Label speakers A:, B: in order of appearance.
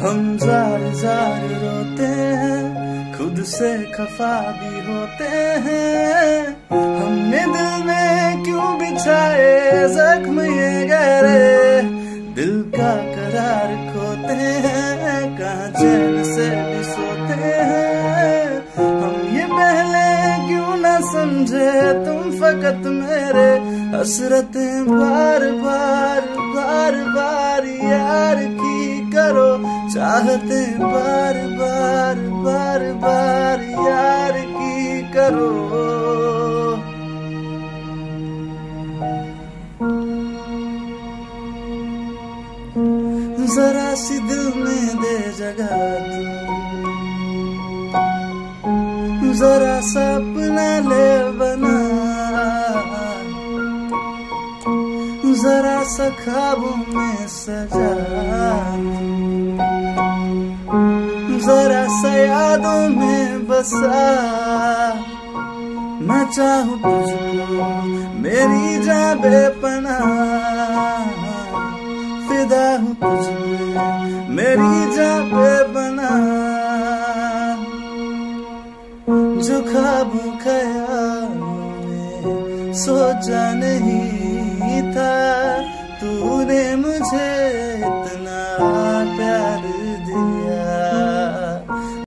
A: हम jar jar रोते हैं, खुद से खफा भी होते हैं। हमने दिल में क्यों बिछाए जख्म ये गहरे, दिल का करार खोते हैं, कहाँ चैन से भी सोते हैं। हम ये पहले क्यों ना समझे तुम फकत मेरे, हसरतें बार बार बार बार यार की करो, चाहते बार बार बार बार यार की करो। जरा सी दिल में दे जगह तू, जरा सा अपना ले बना, जरा सा ख्वाबों में सजा, जरा सा यादों में बसा। मैं चाहूँ तुझको मेरी जान बेपनाह, फिदा हूँ तुझमें मेरी जान बेपनाह। जो ख्वाबों ख्यालों में सोचा नहीं था, तूने मुझे इतना प्यार